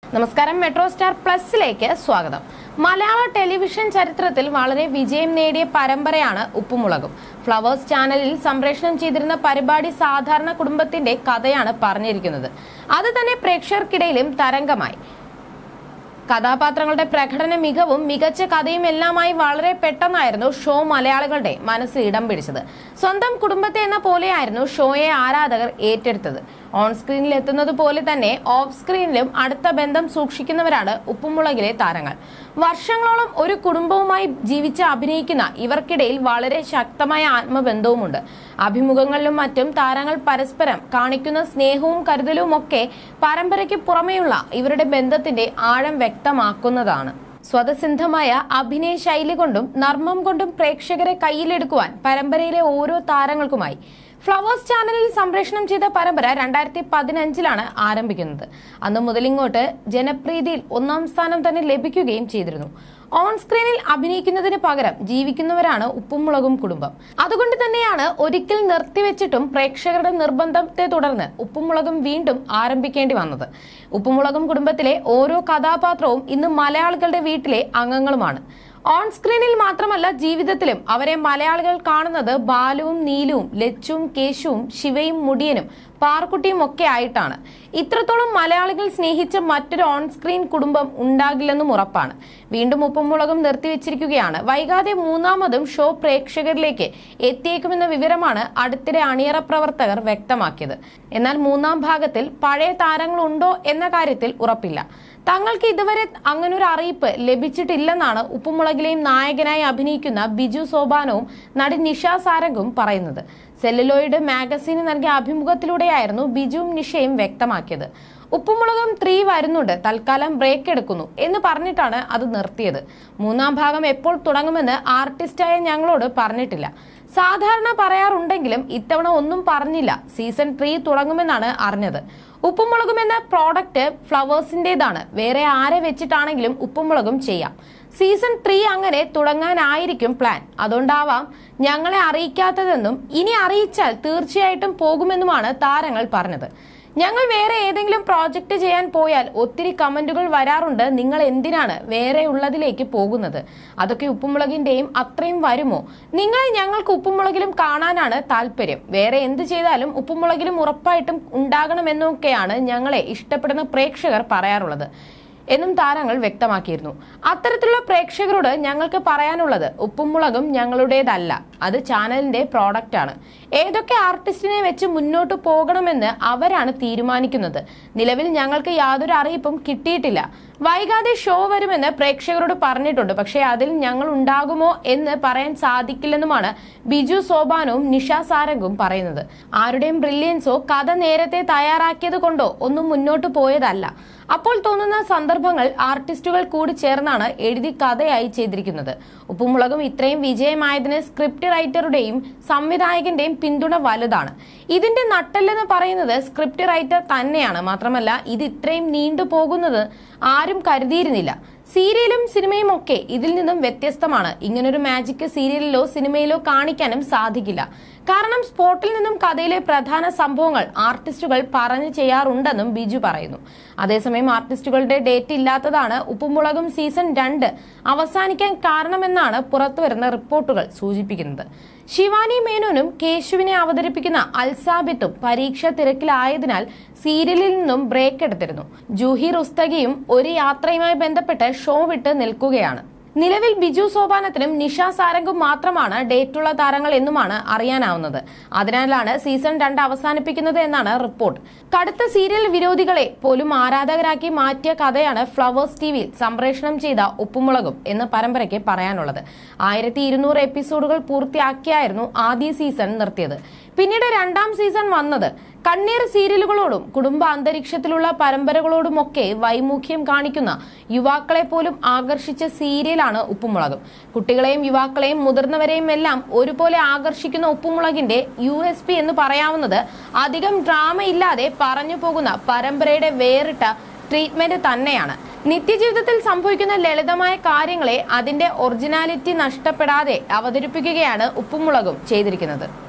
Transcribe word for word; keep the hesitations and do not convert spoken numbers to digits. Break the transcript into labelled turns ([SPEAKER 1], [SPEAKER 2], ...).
[SPEAKER 1] നമസ്കാരം, metro star പ്ലസിലേക്ക് സ്വാഗതം. മലയാള television ചരിത്രത്തിൽ വളരെ വിജയം നേടിയ പരമ്പരയാണ് ഉപ്പുമുളകും. ഫ്ലവേഴ്സ് ചാനലിൽ സംപ്രേഷണം ചെയ്തിരുന്ന പരിപാടി സാധാരണ കുടുംബത്തിന്റെ കഥയാണ് പറഞ്ഞിരിക്കുന്നത്. അത് തന്നെ പ്രേക്ഷകർക്കിടയിലും തരംഗമായി. കഥാപാത്രങ്ങളുടെ പ്രകടന മികവും മികച്ച കഥയും എല്ലാമായി വളരെ പെട്ടെന്നായിരുന്നു ഷോ മലയാളികളുടെ മനസ്സിൽ ഇടം പിടിച്ചത്. സ്വന്തം കുടുംബത്തെ എന്ന പോലെയായിരുന്നു ഷോയെ ആരാധകർ ഏറ്റെടുത്തത്. ഓൺ സ്ക്രീനിൽ എത്തുന്നത് പോലെ തന്നെ ഓഫ് സ്ക്രീനിലും അടുത്ത ബന്ധം സൂക്ഷിക്കുന്നവരാണ് ഉപ്പുമുളകിലെ താരങ്ങൾ. വർഷങ്ങളോളം ഒരു കുടുംബവുമായി ജീവിച്ച് അഭിനയിക്കുന്ന ഇവർക്കിടയിൽ വളരെ ശക്തമായ ആത്മബന്ധവുമുണ്ട്. അഭിമുഖങ്ങളിലും മറ്റും താരങ്ങൾ പരസ്പരം കാണിക്കുന്ന സ്നേഹവും കരുതലും ഒക്കെ പരമ്പരയ്ക്ക് പുറമെയുള്ള ഇവരുടെ ബന്ധത്തിന്റെ ആഴം വ്യക്തമാക്കുന്നതാണ്. സ്വതസിദ്ധമായ അഭിനയ ശൈലി കൊണ്ടും നർമ്മം കൊണ്ടും പ്രേക്ഷകരെ കയ്യിലെടുക്കുവാൻ പരമ്പരയിലെ ഓരോ താരങ്ങൾക്കുമായി. ഫ്ലവേഴ്സ് ചാനലിൽ സംപ്രേഷണം ചെയ്ത പരമ്പര രണ്ടായിരത്തി പതിനഞ്ചിലാണ് ആരംഭിക്കുന്നത്. അന്ന് മുതലിങ്ങോട്ട് ജനപ്രീതിയിൽ ഒന്നാം സ്ഥാനം തന്നെ ലഭിക്കുകയും ചെയ്തിരുന്നു. ഓൺ സ്ക്രീനിൽ അഭിനയിക്കുന്നതിന് പകരം ജീവിക്കുന്നവരാണ് ഉപ്പുമുളകും കുടുംബം. അതുകൊണ്ട് തന്നെയാണ് ഒരിക്കൽ നിർത്തിവെച്ചിട്ടും പ്രേക്ഷകരുടെ നിർബന്ധത്തെ തുടർന്ന് ഉപ്പുമുളകും വീണ്ടും ആരംഭിക്കേണ്ടി വന്നത്. ഉപ്പുമുളകും കുടുംബത്തിലെ ഓരോ കഥാപാത്രവും ഇന്ന് മലയാളികളുടെ വീട്ടിലെ അംഗങ്ങളുമാണ്. ഓൺ സ്ക്രീനിൽ മാത്രമല്ല, ജീവിതത്തിലും അവരെ മലയാളികൾ കാണുന്നത് ബാലുവും നീലുവും ലച്ചുവും കേശുവും ശിവയും മുടിയനും പാർക്കുട്ടിയും ഒക്കെ ആയിട്ടാണ്. ഇത്രത്തോളം മലയാളികൾ സ്നേഹിച്ച മറ്റൊരു ഓൺ സ്ക്രീൻ കുടുംബം ഉണ്ടാകില്ലെന്നും ഉറപ്പാണ്. വീണ്ടും ഉപ്പുമുളകും നിർത്തിവെച്ചിരിക്കുകയാണ്. വൈകാതെ മൂന്നാമതും ഷോ പ്രേക്ഷകരിലേക്ക് എത്തിയേക്കുമെന്ന വിവരമാണ് അടുത്തിടെ അണിയറ പ്രവർത്തകർ വ്യക്തമാക്കിയത്. എന്നാൽ മൂന്നാം ഭാഗത്തിൽ പഴയ താരങ്ങളുണ്ടോ എന്ന കാര്യത്തിൽ ഉറപ്പില്ല. തങ്ങൾക്ക് ഇതുവരെ അങ്ങനൊരു അറിയിപ്പ് ലഭിച്ചിട്ടില്ലെന്നാണ് ഉപ്പുമുളകിലെയും നായകനായി അഭിനയിക്കുന്ന ബിജു സോപാനവും നടി നിഷ സാരംഗും പറയുന്നത്. സെല്ലുലോയിഡ് മാഗസീന് നൽകിയ അഭിമുഖത്തിലൂടെയായിരുന്നു ബിജുവും നിഷയും വ്യക്തമാക്കിയത്. ഉപ്പുമുളകും ത്രീ വരുന്നുണ്ട്, തൽക്കാലം ബ്രേക്ക് എടുക്കുന്നു എന്ന് പറഞ്ഞിട്ടാണ് അത് നിർത്തിയത്. മൂന്നാം ഭാഗം എപ്പോൾ തുടങ്ങുമെന്ന് ആർട്ടിസ്റ്റായ ഞങ്ങളോട് പറഞ്ഞിട്ടില്ല. സാധാരണ പറയാറുണ്ടെങ്കിലും ഇത്തവണ ഒന്നും പറഞ്ഞില്ല. സീസൺ ത്രീ തുടങ്ങുമെന്നാണ് അറിഞ്ഞത്. ഉപ്പുമുളകും എന്ന പ്രോഡക്റ്റ് ഫ്ലവേഴ്സിന്റേതാണ്. വേറെ ആരെ വെച്ചിട്ടാണെങ്കിലും ഉപ്പുമുളകും ചെയ്യാം. സീസൺ ത്രീ അങ്ങനെ തുടങ്ങാനായിരിക്കും പ്ലാൻ. അതുകൊണ്ടാവാം ഞങ്ങളെ അറിയിക്കാത്തതെന്നും ഇനി അറിയിച്ചാൽ തീർച്ചയായിട്ടും പോകുമെന്നുമാണ് താരങ്ങൾ പറഞ്ഞത്. ഞങ്ങൾ വേറെ ഏതെങ്കിലും പ്രോജക്റ്റ് ചെയ്യാൻ പോയാൽ ഒത്തിരി കമന്റുകൾ വരാറുണ്ട്, നിങ്ങൾ എന്തിനാണ് വേറെ ഉള്ളതിലേക്ക് പോകുന്നത്, അതൊക്കെ ഉപ്പുമുളകിന്റെയും അത്രയും വരുമോ, നിങ്ങളെ ഞങ്ങൾക്ക് ഉപ്പുമുളകിലും കാണാനാണ് താല്പര്യം, വേറെ എന്ത് ചെയ്താലും ഉപ്പുമുളകിലും ഉറപ്പായിട്ടും ഉണ്ടാകണമെന്നൊക്കെയാണ് ഞങ്ങളെ ഇഷ്ടപ്പെടുന്ന പ്രേക്ഷകർ പറയാറുള്ളത് എന്നും താരങ്ങൾ വ്യക്തമാക്കിയിരുന്നു. അത്തരത്തിലുള്ള പ്രേക്ഷകരോട് ഞങ്ങൾക്ക് പറയാനുള്ളത്, ഉപ്പുമുളകും ഞങ്ങളുടേതല്ല, അത് ചാനലിന്റെ പ്രോഡക്റ്റ് ആണ്. ഏതൊക്കെ ആർട്ടിസ്റ്റിനെ വെച്ച് മുന്നോട്ട് പോകണമെന്ന് അവരാണ് തീരുമാനിക്കുന്നത്. നിലവിൽ ഞങ്ങൾക്ക് യാതൊരു അറിയിപ്പും കിട്ടിയിട്ടില്ല. വൈകാതെ ഷോ വരുമെന്ന് പ്രേക്ഷകരോട് പറഞ്ഞിട്ടുണ്ട്. പക്ഷേ അതിൽ ഞങ്ങൾ ഉണ്ടാകുമോ എന്ന് പറയാൻ സാധിക്കില്ലെന്നുമാണ് ബിജു സോപാനവും നിഷ സാരംഗും പറയുന്നത്. ആരുടെയും ബ്രില്യൻസോ കഥ നേരത്തെ തയ്യാറാക്കിയത് കൊണ്ടോ ഒന്നും മുന്നോട്ട് പോയതല്ല. അപ്പോൾ തോന്നുന്ന സന്ദർഭങ്ങൾ ആർട്ടിസ്റ്റുകൾ കൂടി ചേർന്നാണ് എഴുതി കഥയായി ചെയ്തിരിക്കുന്നത്. ഉപ്പുമുളകും ഇത്രയും വിജയമായതിന് സ്ക്രിപ്റ്റ് റൈറ്ററുടെയും സംവിധായകന്റെയും പിന്തുണ വലുതാണ്. ഇതിന്റെ നട്ടെല്ലെന്ന് പറയുന്നത് സ്ക്രിപ്റ്റ് റൈറ്റർ തന്നെയാണ്. മാത്രമല്ല, ഇത് ഇത്രയും നീണ്ടുപോകുന്നത് ആരും കരുതിയിരുന്നില്ല. സീരിയലും സിനിമയും ഒക്കെ ഇതിൽ നിന്നും വ്യത്യസ്തമാണ്. ഇങ്ങനൊരു മാജിക് സീരിയലിലോ സിനിമയിലോ കാണിക്കാനും സാധിക്കില്ല. കാരണം സ്പോട്ടിൽ നിന്നും കഥയിലെ പ്രധാന സംഭവങ്ങൾ ആർട്ടിസ്റ്റുകൾ പറഞ്ഞു ചെയ്യാറുണ്ടെന്നും ബിജു പറയുന്നു. അതേസമയം ആർട്ടിസ്റ്റുകളുടെ ഡേറ്റ് ഇല്ലാത്തതാണ് ഉപ്പുമുളകും സീസൺ രണ്ട് അവസാനിക്കാൻ കാരണമെന്നാണ് പുറത്തുവരുന്ന റിപ്പോർട്ടുകൾ സൂചിപ്പിക്കുന്നത്. ശിവാനി മേനോനും കേശുവിനെ അവതരിപ്പിക്കുന്ന അൽസാബിത്തും പരീക്ഷ തിരക്കിലായതിനാൽ സീരിയലിൽ നിന്നും ബ്രേക്ക് എടുത്തിരുന്നു. ജൂഹി റുസ്തഗിയും ഒരു യാത്രയുമായി ബന്ധപ്പെട്ട് ഷോ വിട്ട് നിൽക്കുകയാണ്. നിലവിൽ ബിജു സോപാനത്തിനും നിഷ സാരംഗും മാത്രമാണ് ഡേറ്റുള്ള താരങ്ങൾ എന്നുമാണ് അറിയാനാവുന്നത്. അതിനാലാണ് സീസൺ രണ്ട് അവസാനിപ്പിക്കുന്നത് എന്നാണ് റിപ്പോർട്ട്. കടുത്ത സീരിയൽ വിരോധികളെ പോലും ആരാധകരാക്കി മാറ്റിയ കഥയാണ് ഫ്ലവേഴ്സ് ടിവിയിൽ സംപ്രേഷണം ചെയ്ത ഉപ്പുമുളകും എന്ന പരമ്പരയ്ക്ക് പറയാനുള്ളത്. ആയിരത്തി ഇരുന്നൂറ് എപ്പിസോഡുകൾ പൂർത്തിയാക്കിയായിരുന്നു ആദ്യ സീസൺ നിർത്തിയത്. പിന്നീട് രണ്ടാം സീസൺ വന്നത് കണ്ണീർ സീരിയലുകളോടും കുടുംബ അന്തരീക്ഷത്തിലുള്ള പരമ്പരകളോടുമൊക്കെ വൈമുഖ്യം കാണിക്കുന്ന യുവാക്കളെ പോലും ആകർഷിച്ച സീരിയലാണ് ഉപ്പുമുളകും. കുട്ടികളെയും യുവാക്കളെയും മുതിർന്നവരെയും എല്ലാം ഒരുപോലെ ആകർഷിക്കുന്ന ഉപ്പുമുളകിന്റെ യു എസ് പി എന്ന് പറയാവുന്നത് അധികം ഡ്രാമ ഇല്ലാതെ പറഞ്ഞു പോകുന്ന പരമ്പരയുടെ വേറിട്ട ട്രീറ്റ്മെന്റ് തന്നെയാണ്. നിത്യജീവിതത്തിൽ സംഭവിക്കുന്ന ലളിതമായ കാര്യങ്ങളെ അതിന്റെ ഒറിജിനാലിറ്റി നഷ്ടപ്പെടാതെ അവതരിപ്പിക്കുകയാണ് ഉപ്പുമുളകും ചെയ്തിരിക്കുന്നത്.